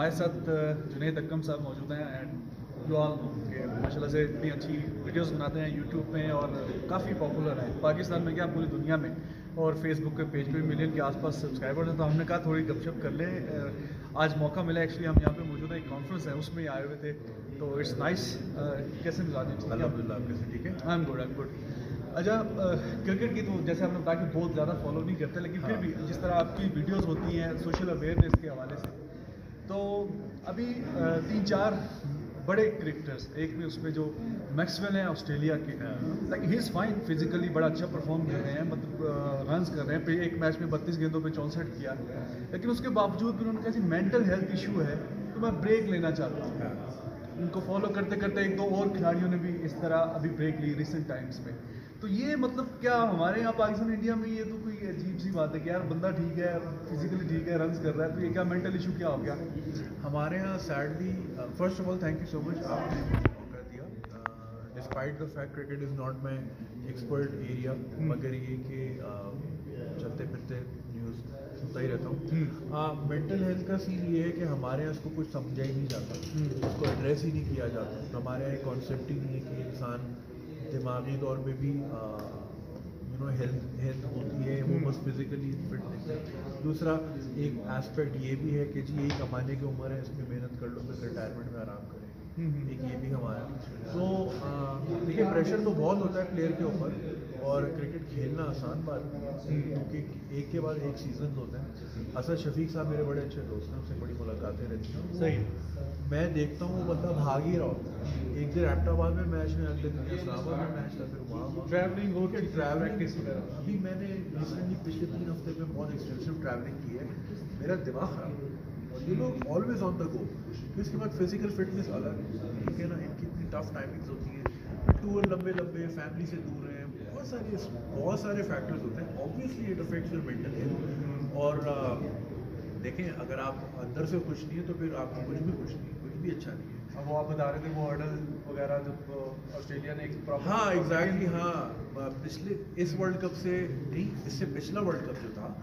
हमारे साथ जुनैद अकरम साहब मौजूद हैं एंड यू ऑल नो कि माशाल्लाह से इतनी अच्छी वीडियोस बनाते हैं यूट्यूब में और काफ़ी पॉपुलर है पाकिस्तान में क्या पूरी दुनिया में, और फेसबुक के पेज पे मिलियन के आसपास सब्सक्राइबर्स हैं। तो हमने कहा थोड़ी गपशप कर लें। आज मौका मिला, एक्चुअली हम यहाँ पे मौजूद है, एक कॉन्फ्रेंस है उसमें आए हुए थे, तो इट्स नाइस। कैसे मिजाज हैं? अल्हम्दुलिल्लाह, कैसे? ठीक है, आई एम गुड। अच्छा, क्रिकेट की तो जैसे आपने बताया कि बहुत ज़्यादा फॉलो नहीं करते, लेकिन फिर भी जिस तरह आपकी वीडियोस होती हैं सोशल अवेयरनेस के हवाले से, तो अभी 3-4 बड़े क्रिकेटर्स, एक में उसमें जो मैक्सवेल हैं ऑस्ट्रेलिया के, लाइक ही इज़ फाइन फिजिकली, बड़ा अच्छा परफॉर्म कर रहे हैं, मतलब रन्स कर रहे हैं, एक मैच में 32 गेंदों पे 64 किया, लेकिन उसके बावजूद भी उन्होंने कहा मेंटल हेल्थ इशू है तो मैं ब्रेक लेना चाहता हूँ। उनको फॉलो करते करते 1-2 और खिलाड़ियों ने भी इस तरह अभी ब्रेक ली रिसेंट टाइम्स में। तो ये मतलब क्या हमारे यहाँ पाकिस्तान इंडिया में ये तो कोई अजीब सी बात है कि यार बंदा ठीक है, फिजिकली ठीक है, रन्स कर रहा है, तो ये क्या मेंटल इशू क्या हो गया हमारे यहाँ? Sadly, first of all thank you so much, आपने मौका दिया। Despite the fact cricket is not my expert area, मगर ये कि चलते फिरते न्यूज़ सुनता ही रहता हूँ। मेंटल हेल्थ का सीन ये है कि हमारे यहाँ इसको कुछ समझा ही नहीं जाता, उसको एड्रेस ही नहीं किया जाता। हमारे यहाँ एक कॉन्सेप्ट ही नहीं है कि इंसान दिमागी तौर पे भी हेल्थ होती है, वो बस फिजिकली फिट नहीं है। दूसरा एक एस्पेक्ट ये भी है कि जी यही कमाने की उम्र है, इसमें मेहनत कर लो, फिर रिटायरमेंट में आराम करें, एक ये भी हमारा। तो देखिए प्रेशर तो बहुत होता है प्लेयर के ऊपर, और क्रिकेट खेलना आसान बात नहीं है, क्योंकि एक के बाद एक सीजन होते हैं। असद शफीक साहब मेरे बड़े अच्छे दोस्त हैं, उनसे बड़ी मुलाकातें रहती हैं। सही, मैं देखता हूँ वो बंदा भाग ही रहा होता है, एक दिन एबटाबाद में मैच में, अगले दिन इस्लामाबाद में मैच था, फिर वहाँ ट्रैवलिंग हो के प्रैक्टिस वगैरह। अभी मैंने रिसेंटली पिछले 3 हफ्ते में बहुत एक्सटेंसिव ट्रैवलिंग की है, मेरा दिमाग खराब है। और ये लोग ऑलवेज ऑन द गो, फिर इसके बाद फिजिकल फिटनेस अलग, ठीक है ना, इनकी इतनी टफ टाइमिंग्स होती है, टूर लंबे लंबे, फैमिली से दूर हैं, बहुत सारे फैक्टर्स होते हैं। Obviously it affects your mental health. और देखें, अगर आप अंदर से खुश नहीं है तो फिर आपको कुछ भी खुश नहीं है, कुछ भी अच्छा नहीं है। अब वो आप बता रहे थे वो हर्डल वगैरह जब ऑस्ट्रेलिया ने एक प्रॉपर, हाँ एग्जैक्टली, हाँ पिछले इस वर्ल्ड कप से नहीं, इससे पिछला वर्ल्ड कप जो था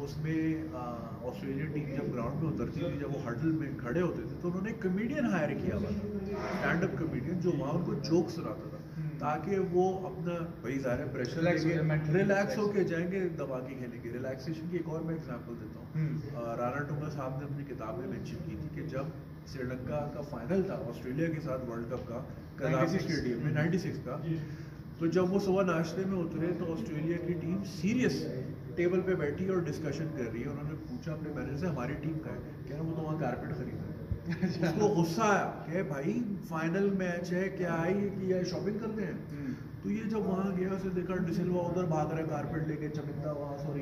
उसमें ऑस्ट्रेलियन टीम जब ग्राउंड में उतरती थी, जब वो हर्डल में खड़े होते थे, तो उन्होंने कमेडियन हायर किया हुआ, स्टैंड अप कमेडियन, जो वहाँ उनको जोक सुनाता था, ताकि वो अपना वही ज़ाहिर प्रेशर रिलैक्स होके जाएंगे, दबा के खेलेंगे। रिलैक्सेशन की एक और मैं एग्जांपल देता हूँ। राणा टूंगा साहब ने अपनी किताब में मेंशन की थी कि जब श्रीलंका का फाइनल था ऑस्ट्रेलिया के साथ वर्ल्ड कप का, कलासी स्टेडियम में 96 का, तो जब वो सुबह नाश्ते में उतरे तो ऑस्ट्रेलिया की टीम सीरियस टेबल पे बैठी और डिस्कशन कर रही है। उन्होंने पूछा अपने मैनेजर से, हमारी टीम का है? कह रहा वो तो वहाँ कारपेट खरीदा। उसको गुस्सा आया कि भाई फाइनल मैच है, क्या है कि शॉपिंग करते हैं? तो ये जब वहाँ गया, उसे देखा डिसिल्वा उधर भाग रहा है कारपेट लेके, चमिंदा वहाँ, सॉरी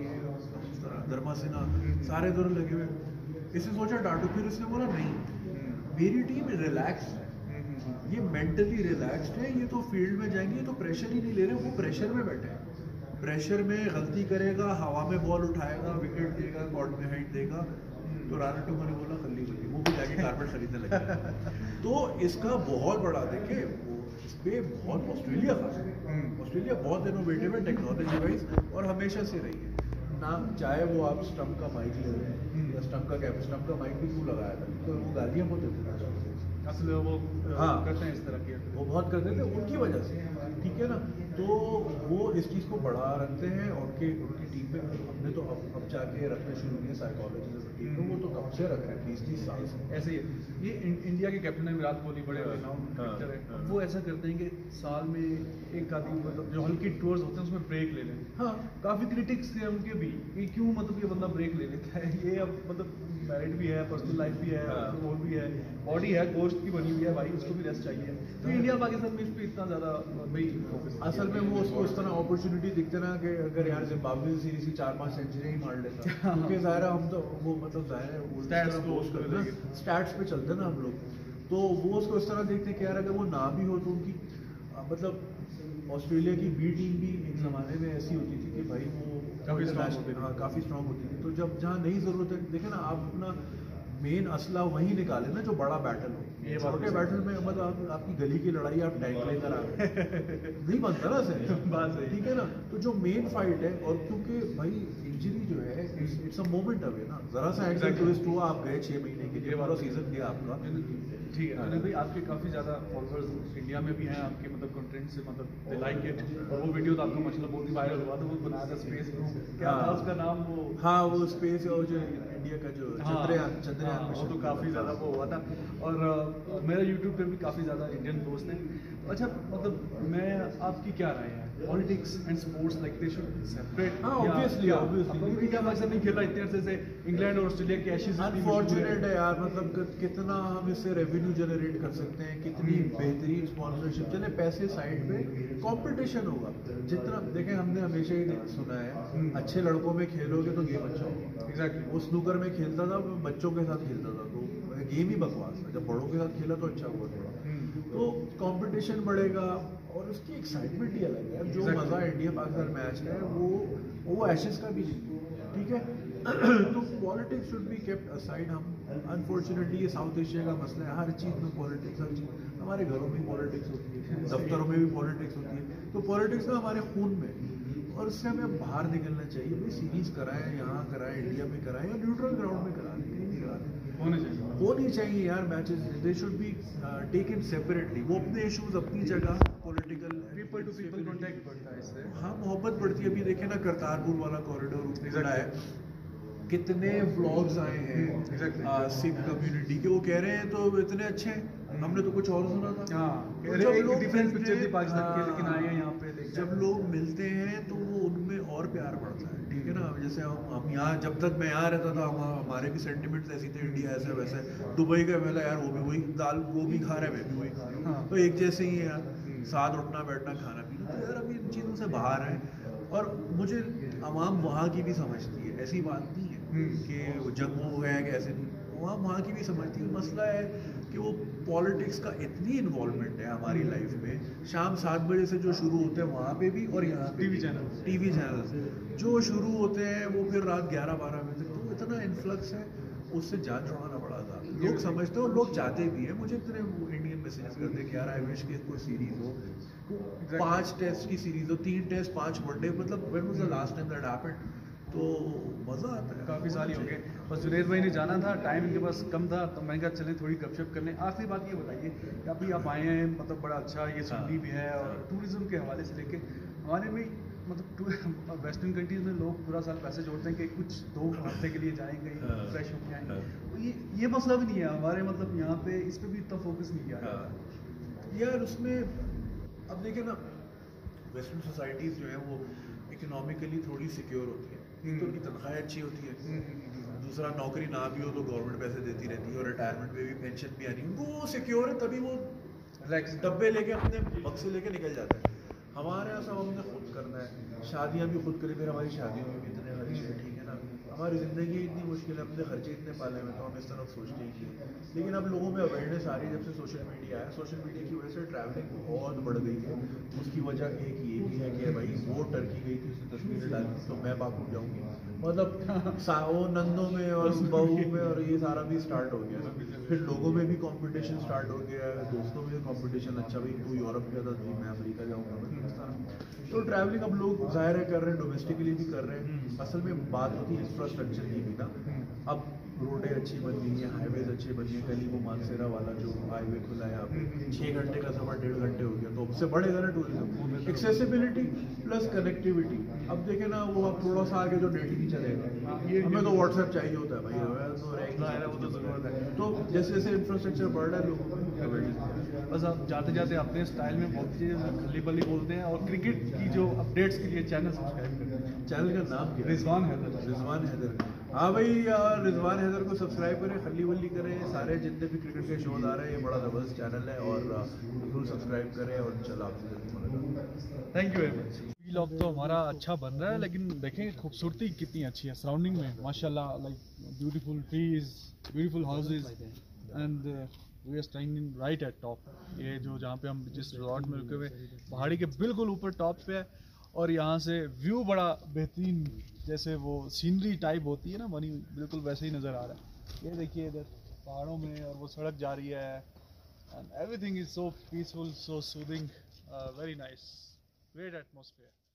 धर्मा सिन्हा, सारे इधर लगे हुए। इसने सोचा डांटो, फिर उसने बोला नहीं, मेरी टीम रिलैक्स है, ये मेंटली रिलैक्स्ड है, ये तो फील्ड में जाएंगे, ये तो प्रेशर ही नहीं ले रहे, वो प्रेशर में बैठे हैं, प्रेशर में गलती करेगा, हवा में बॉल उठाएगा, विकेट देगा, कॉर्ड में हाइट देगा। तो राणा टूंगा ने बोला खल्ली-बल्ली, वो भी जाके कारपेट खरीदने लगे। तो इसका बहुत बड़ा, देखिए इस पे बहुत ऑस्ट्रेलिया खास है, ऑस्ट्रेलिया बहुत इनोवेटिव है टेक्नोलॉजी वाइज, और हमेशा से रही है ना। चाहे वो आप स्टंप का माइक ले रहे हैं या स्टंप का माइक भी क्यों लगाया था, तो वो गालियाँ बहुत देते थे असल वो हाँ करते हैं इस तरह की, वो बहुत करते थे उनकी वजह से, ठीक है ना। तो वो इस चीज़ को बढ़ा रखते हैं, उनकी टीम में हमने तो अब जाके रखना शुरू किया साइकोलॉजी टीम में, वो तो कब से रख रहे हैं 20-30 साल से। ऐसे ही ये इंडिया के कैप्टन है विराट कोहली, बड़े क्रिकेटर है, वो ऐसा करते हैं कि साल में एक आदमी, मतलब जो हल्की टूर्स होते हैं उसमें ब्रेक ले लें। हाँ, काफ़ी क्रिटिक्स थे उनके भी कि क्यों मतलब ये बंदा ब्रेक ले लेता है, ये अब मतलब मैरिड भी है, पर्सनल लाइफ भी है, वो भी है, बॉडी है, गोश्त की बनी हुई है भाई, उसको भी रेस्ट चाहिए। तो इंडिया पाकिस्तान में इस पर इतना ज़्यादा भाई फोकस, असल में वो उसको इस तरह अपॉर्चुनिटी दिखते ना कि अगर यार जिम्बाब्वे से सीरीज 4-5 सेंचुरी ही मार लेता, क्योंकि ज़ाहिर है हम तो वो मतलब ज़ाहिर है वो स्टैट्स पे चलते ना हम लोग, तो वो उसको इस तरह देखते कि यार अगर वो ना भी हो तो उनकी मतलब ऑस्ट्रेलिया की बी टीम भी एक ज़माने में ऐसी होती थी कि भाई वो काफ़ी स्ट्रॉन्ग होती थी। तो जब जहाँ नहीं ज़रूरत है, देखे ना आप अपना मेन असला वही निकाले ना जो बड़ा बैटल हो, ये छोटे बैटल में मतलब आपकी गली की लड़ाई आप टैंक लेकर आ गए नहीं बनता ना सर, बात सही, ठीक है ना। तो जो मेन फाइट है, और क्योंकि भाई इंजरी जो है इट्स अ मोमेंट अवे ना, जरा सा एक्सीडेंट ट्विस्ट हुआ, आप गए 6 महीने के लिए, पूरा सीजन गया आपका। ठीक है अनिल भाई, आपके काफ़ी ज़्यादा फॉलोअर्स इंडिया में भी हैं आपके मतलब कंटेंट से, मतलब दे लाइक इट, और वो वीडियो तो आपका मतलब बहुत ही वायरल हुआ था, वो बनाया था स्पेस में, क्या था उसका नाम वो? हाँ वो स्पेस और जो इंडिया का जो चंद्रयान वो तो काफ़ी ज़्यादा वो हुआ था, और मेरा यूट्यूब पे भी काफ़ी ज़्यादा इंडियन दोस्त हैं। अच्छा मतलब मैं आपकी क्या राय है, politics and sports like they should separate? Obviously अभी क्या पाकिस्तान नहीं खेल रहा इतने अरसे से, इंग्लैंड और ऑस्ट्रेलिया के एशेज अनफॉर्चुनेट है यार, मतलब कितना हम इससे रेवेन्यू जनरेट कर सकते हैं, कितनी बेहतरीन स्पॉन्सरशिप, चले पैसे साइड पे, कंपटीशन होगा जितना देखें, हमने हमेशा ही सुना है अच्छे लड़कों में खेलोगे तो गेम अच्छा होगा। एग्जैक्टली, वो स्नूकर में खेलता था, बच्चों के साथ खेलता था, तो गेम ही बकवास था, जब बड़ों के साथ खेला तो अच्छा हुआ थोड़ा, तो कंपटीशन बढ़ेगा और उसकी एक्साइटमेंट ही अलग है। जो मज़ा इंडिया पाकिस्तान मैच का है वो एशेज का भी नहीं, ठीक है। तो politics should be kept aside. हम अनफॉर्चुनेटली ये साउथ एशिया का मसला है, हर चीज़ में पॉलिटिक्स, हर चीज़, हमारे घरों में पॉलिटिक्स होती है, दफ्तरों में भी पॉलिटिक्स होती है, तो पॉलिटिक्स ना हमारे खून में, और इससे हमें बाहर निकलना चाहिए। भाई सीरीज कराएं, यहाँ कराएं, इंडिया में कराएं या न्यूट्रल ग्राउंड में कराएं, कहीं भी कराएं, होनी चाहिए यार matches, they should be taken separately. वो अपने इश्यूज अपनी जगह, political people to people contact बढ़ता है इससे, हाँ मोहब्बत बढ़ती है। अभी देखे ना करतारपुर वाला कॉरिडोर उखड़ा है, कितने व्लॉग्स आए हैं सिख कम्युनिटी के, वो कह रहे हैं तो इतने अच्छे हैं, हमने तो कुछ और सुना था। डिफरेंट पिक्चर थी पाकिस्तान की, लेकिन आए हैं यहाँ पे जब लोग मिलते हैं तो वो उनमें और प्यार बढ़ता है, ठीक है ना। जैसे हम यहाँ, जब तक मैं यहाँ रहता था, हमारे भी सेंटिमेंट्स ऐसी थे, इंडिया ऐसा वैसा है, दुबई का मेला यार वो भी वही दाल गोभी खा रहे हैं, मैं भी वही खा रहा हूँ, तो एक जैसे ही है यार, साथ उठना बैठना खाना पीना। तो यार अभी इन चीज़ों से बाहर है, और मुझे आवाम वहाँ की भी समझती है, ऐसी बात नहीं है कि जम्मू है कि ऐसे नहीं, वहाँ की भी समझती है। मसला है कि वो पॉलिटिक्स का इतनी इन्वॉल्वमेंट है हमारी लाइफ में, शाम 7 बजे से जो शुरू होते हैं वहाँ पे भी, और यहाँ टीवी चैनल जो शुरू होते हैं वो फिर रात 11-12 बजे तक, तो इतना इन्फ्लक्स है, उससे जान छुड़ाना पड़ा था। लोग समझते हो, लोग चाहते भी हैं, मुझे इतने इंडियन मैसेज करते हैं कि यार आई विश कि कोई सीरीज हो, 5 टेस्ट की सीरीज हो, 3 टेस्ट 5 वनडे, मतलब when was the last time that happened, तो मज़ा आता है। काफ़ी साल ही हो गए, बस जुनैद भाई ने जाना था, टाइम इनके पास कम था, तो मैं कहा चलें थोड़ी गपशप कर लें। आखिरी बात ये बताइए कि अभी आप आए हैं, मतलब बड़ा अच्छा ये सुननी भी है, और टूरिज्म के हवाले से लेके हमारे में मतलब वेस्टर्न कंट्रीज में लोग पूरा साल पैसे जोड़ते हैं कि कुछ 2 हफ्ते के लिए जाएंगे, फ्रेश होके आएंगे, तो ये मसला भी नहीं है हमारे, मतलब यहाँ पे इस पर भी इतना फोकस नहीं किया यार। उसमें अब देखिए ना, वेस्टर्न सोसाइटीज़ जो है वो इकोनॉमिकली थोड़ी सिक्योर होती है, तो उनकी तनख्वाहें अच्छी होती है, दूसरा नौकरी ना भी हो तो गवर्नमेंट पैसे देती रहती है, और रिटायरमेंट में भी पेंशन भी आनी, उनको सिक्योर है, तभी वो डब्बे लेके अपने बक्से लेके निकल जाते हैं। हमारे यहाँ सब हमने खुद करना है, शादियाँ भी खुद करी, फिर हमारी शादियों में भी इतने खर्चे हैं, ठीक है ना, हमारी ज़िंदगी इतनी मुश्किल है, अपने खर्चे इतने पाले हुए, तो हम इस तरफ सोचते ही नहीं। लेकिन अब लोगों में अवेयरनेस आ रही है, जब से सोशल मीडिया है, सोशल मीडिया की वजह से ट्रैवलिंग बहुत बढ़ गई है। उसकी वजह एक ये भी है कि भाई वो टर्की गई थी, उसने तस्वीरें डाली, तो मैं बाकू जाऊँगी, मतलब वो नंदों में और बहू में, और ये सारा भी स्टार्ट हो गया ना। फिर लोगों में भी कंपटीशन स्टार्ट हो गया है, दोस्तों में भी कंपटीशन, अच्छा भाई तू यूरोप गया था, मैं अमेरिका जाऊँगा, तो ट्रैवलिंग अब लोग ज़ाहिर है कर रहे हैं, डोमेस्टिकली भी कर रहे हैं। असल में बात होती है इंफ्रास्ट्रक्चर की भी ना, अब रोडें अच्छी बन गई हैं, हाईवेज अच्छे बन गए, कल ही वो मानसेरा वाला जो हाईवे खुला है यहाँ पे, 6 घंटे का सफर 1.5 घंटे हो गया, तो उससे बढ़ेगा ना टूरिज्म, एक्सेसिबिलिटी प्लस कनेक्टिविटी। अब देखे ना, वो अब थोड़ा सा आगे जो नेट ही नहीं चलेगा, हमें तो व्हाट्सएप चाहिए होता है भाई, तो जैसे जैसे इंफ्रास्ट्रक्चर बढ़ रहा है लोगों को, बस आप जाते जाते अपने स्टाइल में बहुत चीज़ें खल्ली-बल्ली बोलते हैं, और क्रिकेट की जो अपडेट्स के लिए चैनल सब्सक्राइब करें। चैनल का नाम क्या है? रिजवान हैदर। हाँ भाई यार, रिजवान हैदर को सब्सक्राइब करें, खल्ली-बल्ली करें, सारे जितने भी क्रिकेट के शोज आ रहे हैं, ये बड़ा ज़बरदस्त चैनल है, और बिल्कुल सब्सक्राइब करें, और इंशाल्लाह आपसे जल्दी मुलाकात। Thank you very much. Vlog तो हमारा अच्छा बन रहा है, लेकिन देखें खूबसूरती कितनी अच्छी है सराउंडिंग में, माशाल्लाह, like beautiful trees, beautiful houses, and we are staying in right at top. ये जो जहाँ पे हम जिस रिजॉर्ट में रुके हुए, पहाड़ी के बिल्कुल ऊपर टॉप पे है, और यहाँ से व्यू बड़ा बेहतरीन, जैसे वो सीनरी टाइप होती है ना बनी, बिल्कुल वैसे ही नज़र आ रहा है। ये देखिए इधर पहाड़ों में, और वो सड़क जा रही है, and everything is so peaceful, so soothing, very nice, great atmosphere.